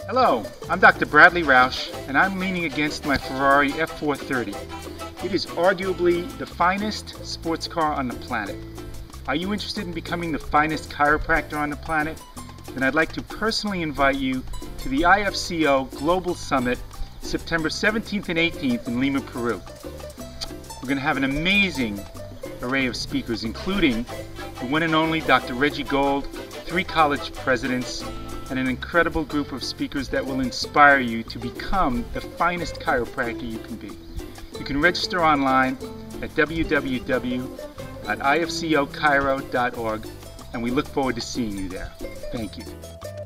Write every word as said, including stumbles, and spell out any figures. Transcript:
Hello, I'm Doctor Bradley Roush, and I'm leaning against my Ferrari F four thirty. It is arguably the finest sports car on the planet. Are you interested in becoming the finest chiropractor on the planet? Then I'd like to personally invite you to the I F C O Global Summit, September seventeenth and eighteenth in Lima, Peru. We're going to have an amazing array of speakers, including the one and only Doctor Reggie Gold, three college presidents, and an incredible group of speakers that will inspire you to become the finest chiropractor you can be. You can register online at w w w dot i f c o chiro dot org, and we look forward to seeing you there. Thank you.